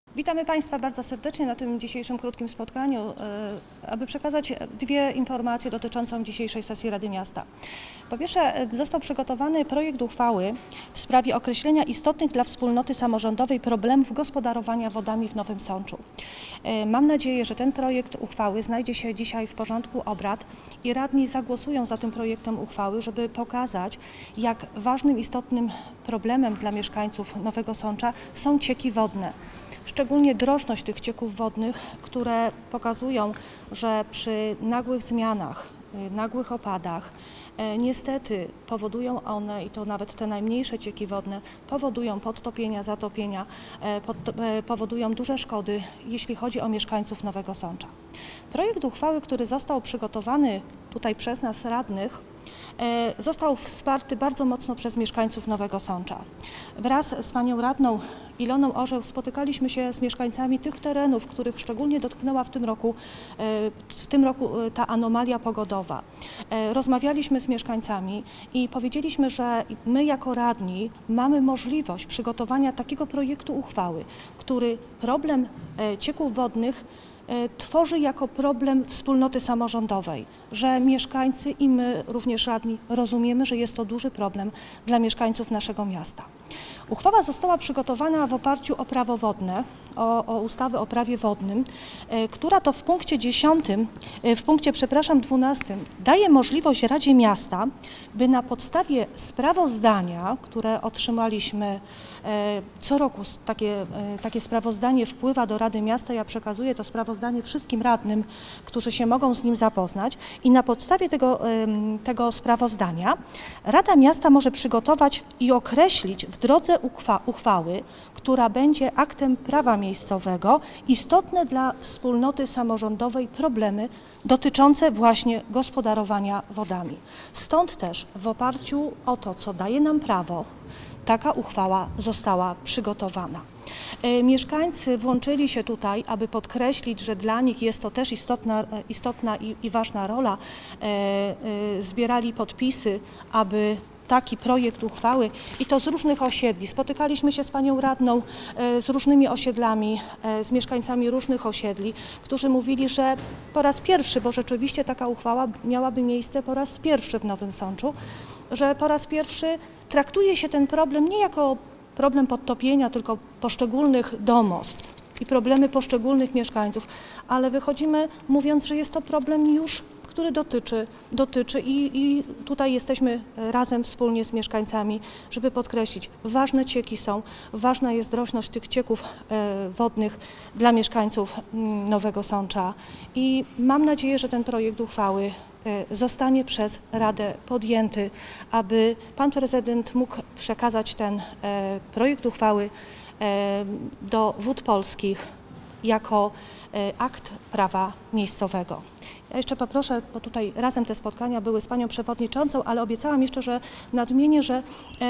Witamy Państwa bardzo serdecznie na tym dzisiejszym krótkim spotkaniu, aby przekazać dwie informacje dotyczące dzisiejszej sesji Rady Miasta. Po pierwsze, został przygotowany projekt uchwały w sprawie określenia istotnych dla wspólnoty samorządowej problemów gospodarowania wodami w Nowym Sączu. Mam nadzieję, że ten projekt uchwały znajdzie się dzisiaj w porządku obrad i radni zagłosują za tym projektem uchwały, żeby pokazać, jak ważnym, istotnym problemem dla mieszkańców Nowego Sącza są cieki wodne. Szczególnie drożność tych cieków wodnych, które pokazują, że przy nagłych zmianach, nagłych opadach niestety powodują one, i to nawet te najmniejsze cieki wodne, powodują podtopienia, zatopienia, powodują duże szkody, jeśli chodzi o mieszkańców Nowego Sącza. Projekt uchwały, który został przygotowany tutaj przez nas radnych, został wsparty bardzo mocno przez mieszkańców Nowego Sącza. Wraz z panią radną Iloną Orzeł spotykaliśmy się z mieszkańcami tych terenów, których szczególnie dotknęła w tym roku ta anomalia pogodowa. Rozmawialiśmy z mieszkańcami i powiedzieliśmy, że my jako radni mamy możliwość przygotowania takiego projektu uchwały, który problem cieków wodnych tworzy jako problem wspólnoty samorządowej, że mieszkańcy i my, również radni, rozumiemy, że jest to duży problem dla mieszkańców naszego miasta. Uchwała została przygotowana w oparciu o prawo wodne, o ustawę o prawie wodnym, która to w punkcie 12 daje możliwość Radzie Miasta, by na podstawie sprawozdania, które otrzymaliśmy co roku, takie sprawozdanie wpływa do Rady Miasta, ja przekazuję to sprawozdanie wszystkim radnym, którzy się mogą z nim zapoznać, i na podstawie tego sprawozdania Rada Miasta może przygotować i określić w drodze uchwały, która będzie aktem prawa miejscowego, istotne dla wspólnoty samorządowej problemy dotyczące właśnie gospodarowania wodami. Stąd też w oparciu o to, co daje nam prawo, taka uchwała została przygotowana. Mieszkańcy włączyli się tutaj, aby podkreślić, że dla nich jest to też istotna i ważna rola. Zbierali podpisy, aby taki projekt uchwały, i to z różnych osiedli. Spotykaliśmy się z panią radną z różnymi osiedlami, z mieszkańcami różnych osiedli, którzy mówili, że po raz pierwszy, bo rzeczywiście taka uchwała miałaby miejsce po raz pierwszy w Nowym Sączu, że po raz pierwszy traktuje się ten problem nie jako problem podtopienia tylko poszczególnych domostw i problemy poszczególnych mieszkańców, ale wychodzimy mówiąc, że jest to problem już, który dotyczy i tutaj jesteśmy razem wspólnie z mieszkańcami, żeby podkreślić, ważne cieki są, ważna jest drożność tych cieków wodnych dla mieszkańców Nowego Sącza i mam nadzieję, że ten projekt uchwały zostanie przez Radę podjęty, aby pan prezydent mógł przekazać ten projekt uchwały do Wód Polskich jako akt prawa miejscowego. Ja jeszcze poproszę, bo tutaj razem te spotkania były z panią przewodniczącą, ale obiecałam jeszcze, że nadmienię, że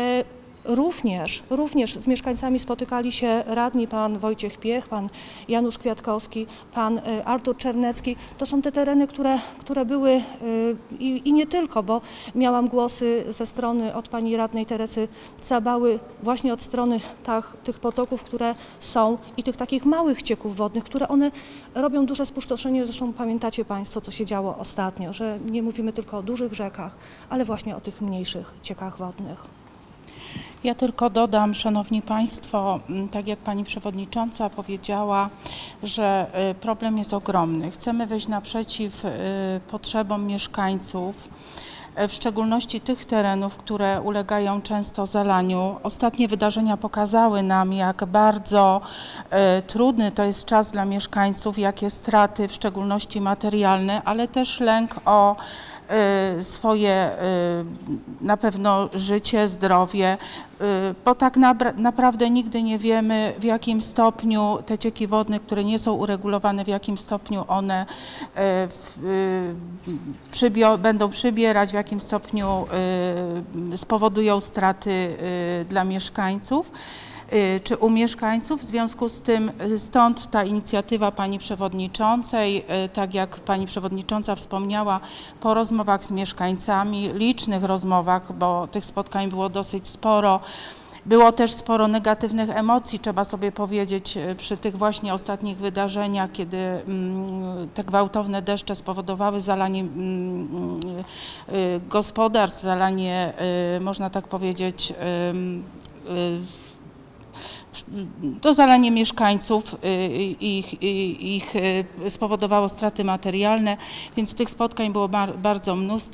również z mieszkańcami spotykali się radni pan Wojciech Piech, pan Janusz Kwiatkowski, pan Artur Czernecki. To są te tereny, które były i nie tylko, bo miałam głosy ze strony od pani radnej Teresy Cabały, właśnie od strony tych potoków, które są, i tych takich małych cieków wodnych, które one robią duże spustoszenie. Zresztą pamiętacie państwo, co się działo ostatnio, że nie mówimy tylko o dużych rzekach, ale właśnie o tych mniejszych ciekach wodnych. Ja tylko dodam, szanowni państwo, tak jak pani przewodnicząca powiedziała, że problem jest ogromny. Chcemy wyjść naprzeciw potrzebom mieszkańców, w szczególności tych terenów, które ulegają często zalaniu. Ostatnie wydarzenia pokazały nam, jak bardzo trudny to jest czas dla mieszkańców, jakie straty, w szczególności materialne, ale też lęk o swoje na pewno życie, zdrowie, bo tak naprawdę nigdy nie wiemy, w jakim stopniu te cieki wodne, które nie są uregulowane, w jakim stopniu one będą przybierać, w jakim stopniu spowodują straty dla mieszkańców czy u mieszkańców. W związku z tym stąd ta inicjatywa pani przewodniczącej, tak jak pani przewodnicząca wspomniała, po rozmowach z mieszkańcami, licznych rozmowach, bo tych spotkań było dosyć sporo, Było też sporo negatywnych emocji, trzeba sobie powiedzieć, przy tych właśnie ostatnich wydarzeniach, kiedy te gwałtowne deszcze spowodowały zalanie gospodarstw, zalanie, można tak powiedzieć, to zalanie mieszkańców, ich spowodowało straty materialne, więc tych spotkań było bardzo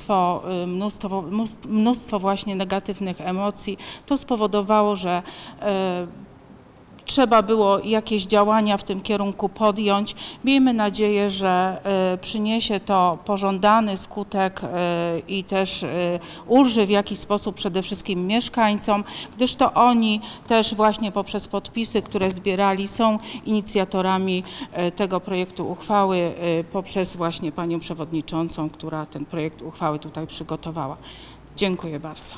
mnóstwo właśnie negatywnych emocji. To spowodowało, że trzeba było jakieś działania w tym kierunku podjąć. Miejmy nadzieję, że przyniesie to pożądany skutek i też ulży w jakiś sposób przede wszystkim mieszkańcom, gdyż to oni też właśnie poprzez podpisy, które zbierali, są inicjatorami tego projektu uchwały poprzez właśnie panią przewodniczącą, która ten projekt uchwały tutaj przygotowała. Dziękuję bardzo.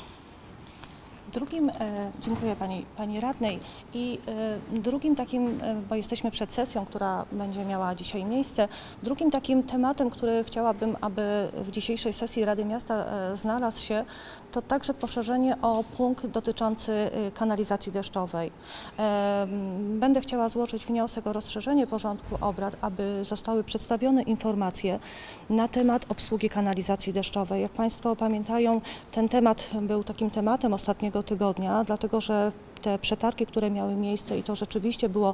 Dziękuję pani radnej i drugim takim, bo jesteśmy przed sesją, która będzie miała dzisiaj miejsce, drugim takim tematem, który chciałabym, aby w dzisiejszej sesji Rady Miasta znalazł się, to także poszerzenie o punkt dotyczący kanalizacji deszczowej. Będę chciała złożyć wniosek o rozszerzenie porządku obrad, aby zostały przedstawione informacje na temat obsługi kanalizacji deszczowej. Jak Państwo pamiętają, ten temat był takim tematem ostatniego tygodnia, dlatego że te przetargi, które miały miejsce i to rzeczywiście było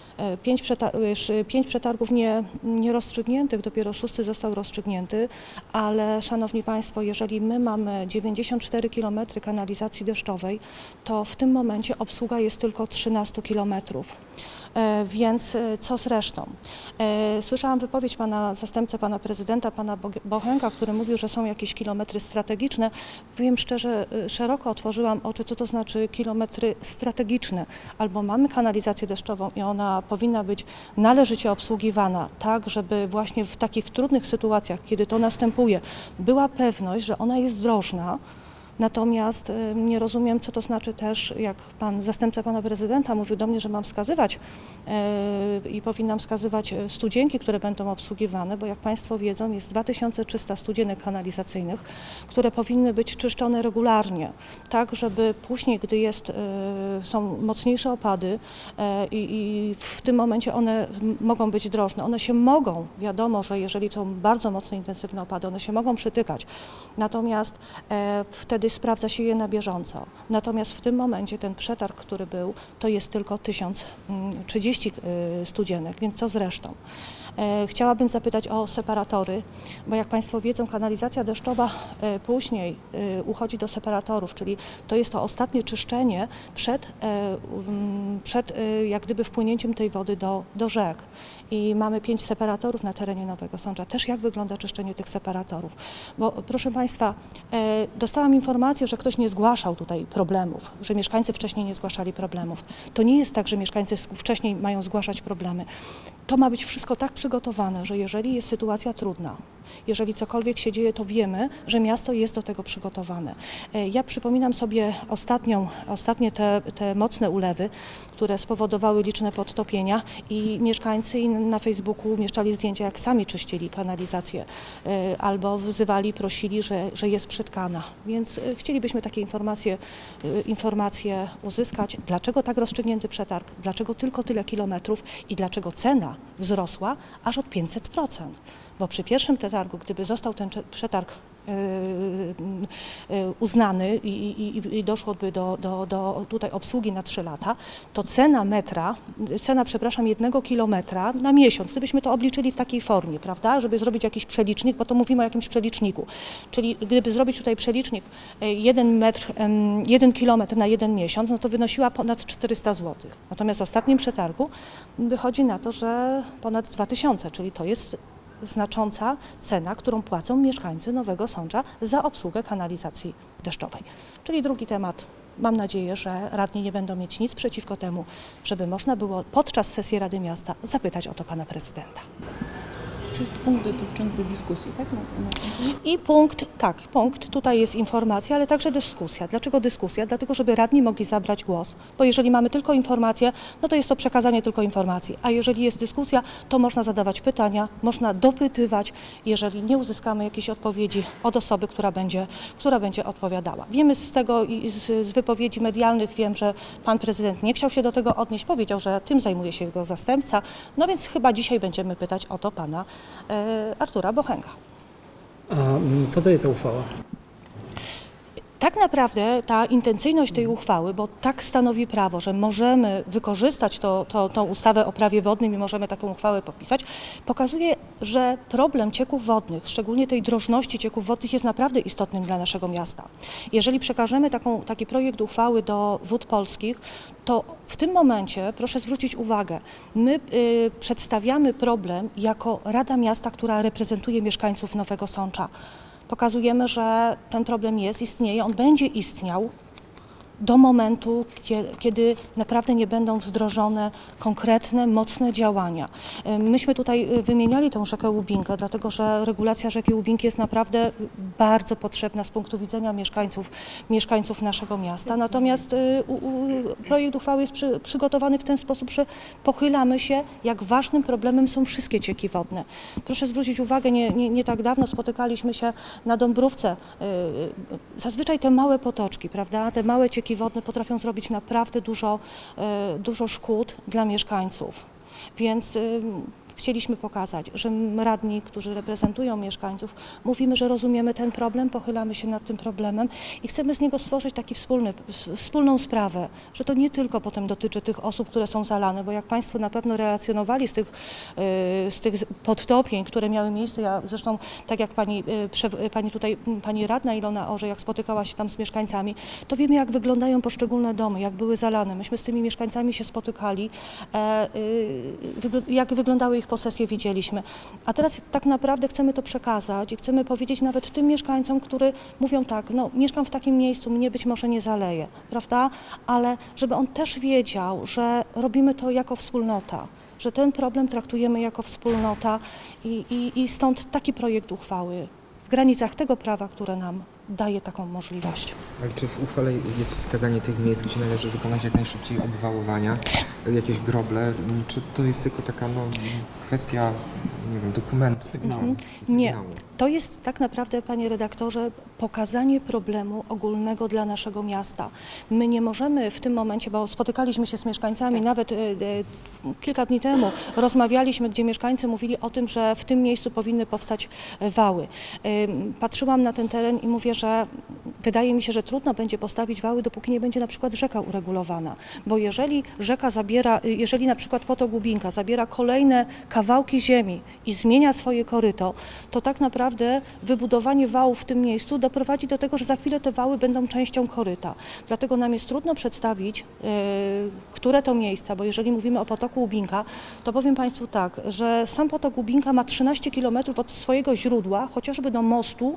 5 przetargów nierozstrzygniętych, dopiero 6 został rozstrzygnięty, ale szanowni Państwo, jeżeli my mamy 94 km kanalizacji deszczowej, to w tym momencie obsługa jest tylko 13 km. Więc co z resztą? Słyszałam wypowiedź pana zastępcy, pana prezydenta, pana Bochenka, który mówił, że są jakieś kilometry strategiczne. Powiem szczerze, szeroko otworzyłam oczy, co to znaczy kilometry strategiczne. Albo mamy kanalizację deszczową i ona powinna być należycie obsługiwana, tak żeby właśnie w takich trudnych sytuacjach, kiedy to następuje, była pewność, że ona jest drożna. Natomiast nie rozumiem, co to znaczy też, jak pan zastępca pana prezydenta mówił do mnie, że mam wskazywać i powinnam wskazywać studzienki, które będą obsługiwane, bo jak Państwo wiedzą, jest 2300 studzienek kanalizacyjnych, które powinny być czyszczone regularnie, tak żeby później, gdy są mocniejsze opady i w tym momencie one mogą być drożne, one się mogą, wiadomo, że jeżeli są bardzo mocne, intensywne opady, one się mogą przytykać, natomiast wtedy sprawdza się je na bieżąco. Natomiast w tym momencie ten przetarg, który był, to jest tylko 1030 studzienek, więc co z resztą? Chciałabym zapytać o separatory, bo jak Państwo wiedzą, kanalizacja deszczowa później uchodzi do separatorów, czyli to jest to ostatnie czyszczenie przed jak gdyby wpłynięciem tej wody do rzek. I mamy 5 separatorów na terenie Nowego Sącza. Też jak wygląda czyszczenie tych separatorów? Bo proszę Państwa, dostałam informację, że ktoś nie zgłaszał tutaj problemów, że mieszkańcy wcześniej nie zgłaszali problemów. To nie jest tak, że mieszkańcy wcześniej mają zgłaszać problemy. To ma być wszystko tak przygotowane, że jeżeli jest sytuacja trudna, jeżeli cokolwiek się dzieje, to wiemy, że miasto jest do tego przygotowane. Ja przypominam sobie ostatnie te mocne ulewy, które spowodowały liczne podtopienia i mieszkańcy na Facebooku umieszczali zdjęcia, jak sami czyścili kanalizację albo wzywali, prosili, że jest przytkana. Więc chcielibyśmy takie informacje uzyskać, dlaczego tak rozstrzygnięty przetarg, dlaczego tylko tyle kilometrów i dlaczego cena wzrosła aż od 500%. Bo przy pierwszym przetargu, gdyby został ten przetarg uznany i doszłoby do tutaj obsługi na 3 lata, to cena 1 kilometra na miesiąc, gdybyśmy to obliczyli w takiej formie, prawda, żeby zrobić jakiś przelicznik, bo to mówimy o jakimś przeliczniku, czyli gdyby zrobić tutaj przelicznik 1 kilometr na 1 miesiąc, no to wynosiła ponad 400 zł. Natomiast w ostatnim przetargu wychodzi na to, że ponad 2000, czyli to jest znacząca cena, którą płacą mieszkańcy Nowego Sącza za obsługę kanalizacji deszczowej. Czyli drugi temat. Mam nadzieję, że radni nie będą mieć nic przeciwko temu, żeby można było podczas sesji Rady Miasta zapytać o to pana prezydenta. Czy punkt dotyczący dyskusji, tak? I punkt, tutaj jest informacja, ale także dyskusja. Dlaczego dyskusja? Dlatego, żeby radni mogli zabrać głos, bo jeżeli mamy tylko informację, no to jest to przekazanie tylko informacji, a jeżeli jest dyskusja, to można zadawać pytania, można dopytywać, jeżeli nie uzyskamy jakiejś odpowiedzi od osoby, która będzie odpowiadała. Wiemy z tego i z wypowiedzi medialnych, wiem, że pan prezydent nie chciał się do tego odnieść, powiedział, że tym zajmuje się jego zastępca, no więc chyba dzisiaj będziemy pytać o to pana Artura Bochenka. A co daje ta uchwała? Tak naprawdę ta intencyjność tej uchwały, bo tak stanowi prawo, że możemy wykorzystać tą ustawę o prawie wodnym i możemy taką uchwałę podpisać, pokazuje, że problem cieków wodnych, szczególnie tej drożności cieków wodnych, jest naprawdę istotnym dla naszego miasta. Jeżeli przekażemy taki projekt uchwały do Wód Polskich, to w tym momencie, proszę zwrócić uwagę, my przedstawiamy problem jako Rada Miasta, która reprezentuje mieszkańców Nowego Sącza. Pokazujemy, że ten problem jest, istnieje, on będzie istniał do momentu, kiedy naprawdę nie będą wdrożone konkretne, mocne działania. Myśmy tutaj wymieniali tą rzekę Łubinkę, dlatego że regulacja rzeki Łubinki jest naprawdę bardzo potrzebna z punktu widzenia mieszkańców naszego miasta. Natomiast projekt uchwały jest przygotowany w ten sposób, że pochylamy się, jak ważnym problemem są wszystkie cieki wodne. Proszę zwrócić uwagę, nie tak dawno spotykaliśmy się na Dąbrówce. Zazwyczaj te małe potoczki, prawda, te małe cieki wodne potrafią zrobić naprawdę dużo szkód dla mieszkańców, więc chcieliśmy pokazać, że radni, którzy reprezentują mieszkańców, mówimy, że rozumiemy ten problem, pochylamy się nad tym problemem i chcemy z niego stworzyć taki wspólną sprawę, że to nie tylko potem dotyczy tych osób, które są zalane, bo jak Państwo na pewno relacjonowali z tych podtopień, które miały miejsce, ja zresztą tak jak pani radna Ilona Orze, jak spotykała się tam z mieszkańcami, to wiemy, jak wyglądają poszczególne domy, jak były zalane. Myśmy z tymi mieszkańcami się spotykali, jak wyglądały ich posesje, widzieliśmy. A teraz tak naprawdę chcemy to przekazać i chcemy powiedzieć nawet tym mieszkańcom, którzy mówią tak, no mieszkam w takim miejscu, mnie być może nie zaleje, prawda? Ale żeby on też wiedział, że robimy to jako wspólnota, że ten problem traktujemy jako wspólnota i stąd taki projekt uchwały w granicach tego prawa, które nam daje taką możliwość. Ale czy w uchwale jest wskazanie tych miejsc, gdzie należy wykonać jak najszybciej obwałowania, jakieś groble, czy to jest tylko taka kwestia, nie wiem, dokumentu? Sygnału. Nie, to jest tak naprawdę, panie redaktorze, pokazanie problemu ogólnego dla naszego miasta. My nie możemy w tym momencie, bo spotykaliśmy się z mieszkańcami, nawet kilka dni temu rozmawialiśmy, gdzie mieszkańcy mówili o tym, że w tym miejscu powinny powstać wały. Patrzyłam na ten teren i mówię, że wydaje mi się, że trudno będzie postawić wały, dopóki nie będzie na przykład rzeka uregulowana, bo jeżeli rzeka zabiera, jeżeli na przykład potok Łubinka zabiera kolejne kawałki ziemi i zmienia swoje koryto, to tak naprawdę wybudowanie wałów w tym miejscu doprowadzi do tego, że za chwilę te wały będą częścią koryta. Dlatego nam jest trudno przedstawić, które to miejsca, bo jeżeli mówimy o potoku Łubinka, to powiem Państwu tak, że sam potok Łubinka ma 13 km od swojego źródła, chociażby do mostu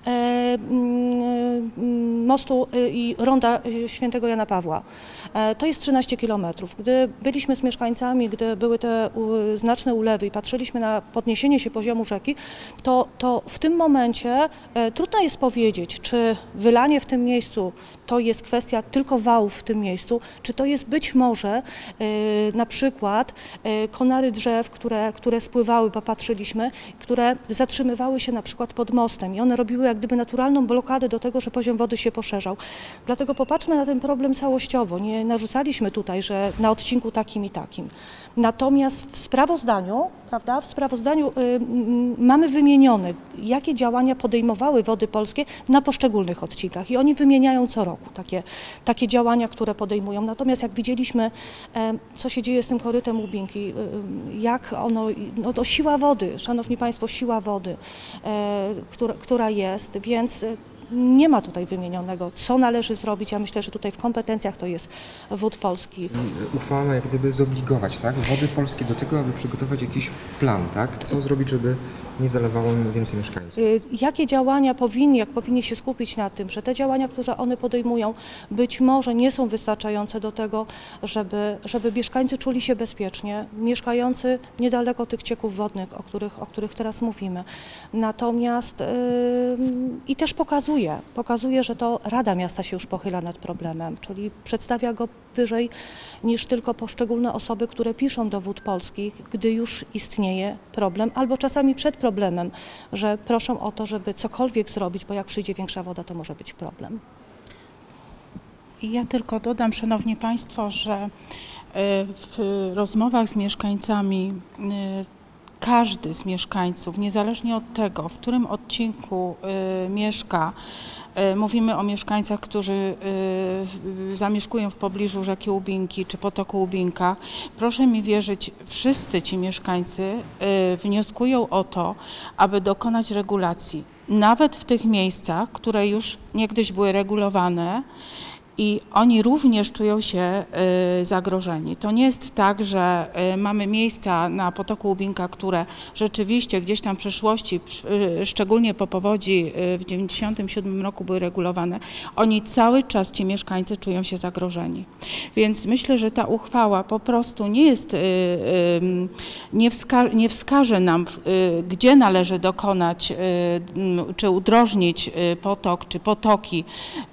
i ronda Świętego Jana Pawła. To jest 13 km. Gdy byliśmy z mieszkańcami, gdy były te znaczne ulewy i patrzyliśmy na podniesienie się poziomu rzeki, to w tym momencie trudno jest powiedzieć, czy wylanie w tym miejscu to jest kwestia tylko wałów w tym miejscu, czy to jest być może na przykład konary drzew, które spływały, popatrzyliśmy, które zatrzymywały się na przykład pod mostem i one robiły jak gdyby naturalną blokadę do tego, że poziom wody się poszerzał. Dlatego popatrzmy na ten problem całościowo. Nie narzucaliśmy tutaj, że na odcinku takim i takim. Natomiast w sprawozdaniu, prawda, mamy wymienione, jakie działania podejmowały Wody Polskie na poszczególnych odcinkach i oni wymieniają co roku takie działania, które podejmują. Natomiast jak widzieliśmy, co się dzieje z tym korytem Łubinki, jak ono, no to siła wody, szanowni państwo, siła wody, która jest, więc nie ma tutaj wymienionego, co należy zrobić. Ja myślę, że tutaj w kompetencjach to jest Wód Polskich. Uchwała ma jak gdyby zobligować, tak, Wody Polskie do tego, aby przygotować jakiś plan, tak? Co zrobić, żeby nie zalewało więcej mieszkańców. Jakie działania jak powinni się skupić na tym, że te działania, które one podejmują, być może nie są wystarczające do tego, żeby mieszkańcy czuli się bezpiecznie, mieszkający niedaleko tych cieków wodnych, o których teraz mówimy. Natomiast i też pokazuje, że to Rada Miasta się już pochyla nad problemem, czyli przedstawia go wyżej niż tylko poszczególne osoby, które piszą do Wód Polskich, gdy już istnieje problem, albo czasami przed problemem, że proszą o to, żeby cokolwiek zrobić, bo jak przyjdzie większa woda, to może być problem. I ja tylko dodam, Szanowni Państwo, że w rozmowach z mieszkańcami każdy z mieszkańców, niezależnie od tego, w którym odcinku mieszka, mówimy o mieszkańcach, którzy zamieszkują w pobliżu rzeki Łubinki czy potoku Łubinka. Proszę mi wierzyć, wszyscy ci mieszkańcy wnioskują o to, aby dokonać regulacji. Nawet w tych miejscach, które już niegdyś były regulowane, i oni również czują się zagrożeni. To nie jest tak, że mamy miejsca na potoku Łubinka, które rzeczywiście gdzieś tam w przeszłości, szczególnie po powodzi w 1997 roku były regulowane. Oni cały czas, ci mieszkańcy, czują się zagrożeni. Więc myślę, że ta uchwała po prostu nie jest, nie wskaże nam, gdzie należy dokonać, czy udrożnić potok, czy potoki,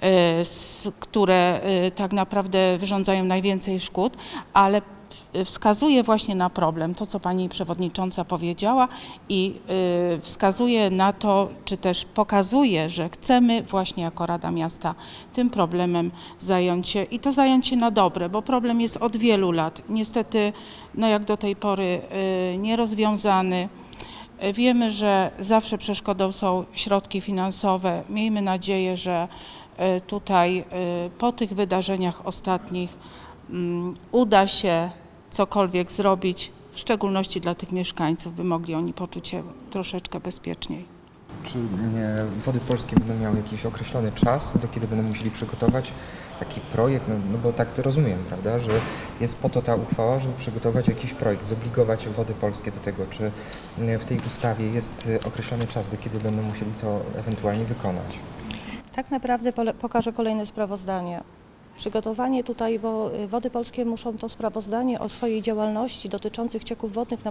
które tak naprawdę wyrządzają najwięcej szkód, ale wskazuje właśnie na problem, to co Pani Przewodnicząca powiedziała i wskazuje na to, czy też pokazuje, że chcemy właśnie jako Rada Miasta tym problemem zająć się i to zająć się na dobre, bo problem jest od wielu lat, niestety no jak do tej pory nierozwiązany. Wiemy, że zawsze przeszkodą są środki finansowe. Miejmy nadzieję, że tutaj po tych wydarzeniach ostatnich uda się cokolwiek zrobić, w szczególności dla tych mieszkańców, by mogli oni poczuć się troszeczkę bezpieczniej. Czy Wody Polskie będą miały jakiś określony czas, do kiedy będą musieli przygotować taki projekt? No bo tak to rozumiem, prawda, że jest po to ta uchwała, żeby przygotować jakiś projekt, zobligować Wody Polskie do tego. Czy w tej ustawie jest określony czas, do kiedy będą musieli to ewentualnie wykonać? Tak naprawdę pokażę kolejne sprawozdanie. Przygotowanie tutaj, bo Wody Polskie muszą to sprawozdanie o swojej działalności dotyczących cieków wodnych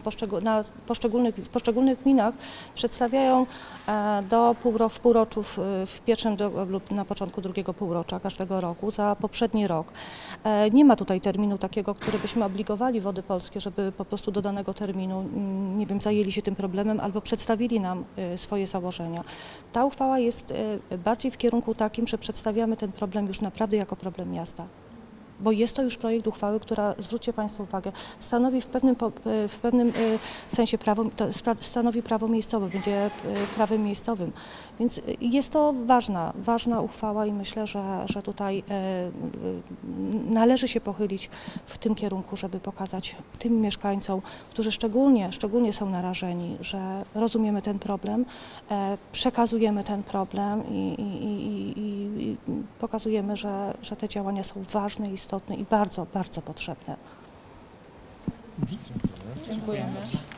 w poszczególnych gminach przedstawiają w półroczu w pierwszym lub na początku drugiego półrocza każdego roku za poprzedni rok. Nie ma tutaj terminu takiego, który byśmy obligowali Wody Polskie, żeby po prostu do danego terminu, nie wiem, zajęli się tym problemem albo przedstawili nam swoje założenia. Ta uchwała jest bardziej w kierunku takim, że przedstawiamy ten problem już naprawdę jako problem miasta. Bo jest to już projekt uchwały, która, zwróćcie Państwo uwagę, stanowi w pewnym sensie stanowi prawo miejscowe, będzie prawem miejscowym. Więc jest to ważna uchwała i myślę, że tutaj należy się pochylić w tym kierunku, żeby pokazać tym mieszkańcom, którzy szczególnie są narażeni, że rozumiemy ten problem, przekazujemy ten problem i pokazujemy, że te działania są ważne, istotne i bardzo, bardzo potrzebne. Dziękujemy.